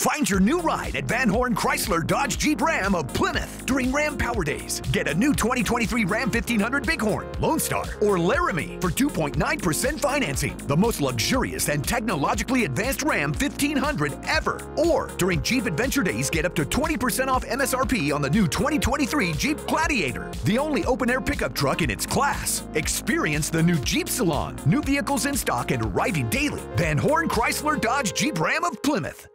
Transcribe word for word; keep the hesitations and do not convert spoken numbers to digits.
Find your new ride at Van Horn Chrysler Dodge Jeep Ram of Plymouth during Ram Power Days. Get a new twenty twenty-three Ram fifteen hundred Bighorn, Lone Star, or Laramie for two point nine percent financing. The most luxurious and technologically advanced Ram fifteen hundred ever. Or during Jeep Adventure Days, get up to twenty percent off M S R P on the new twenty twenty-three Jeep Gladiator, the only open-air pickup truck in its class. Experience the new Jeep Salon. New vehicles in stock and arriving daily. Van Horn Chrysler Dodge Jeep Ram of Plymouth.